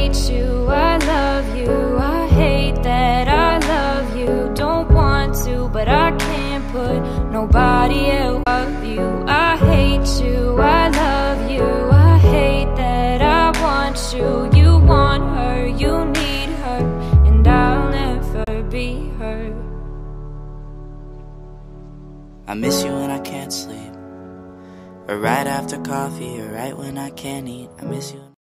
hate you, I love you. I hate that I love you. Don't want to, but I can't put nobody else above you. I hate you, I love you. I hate that I want you. You want her, you need her, and I'll never be her. I miss you when I can't sleep, or right after coffee, or right when I can't eat. I miss you.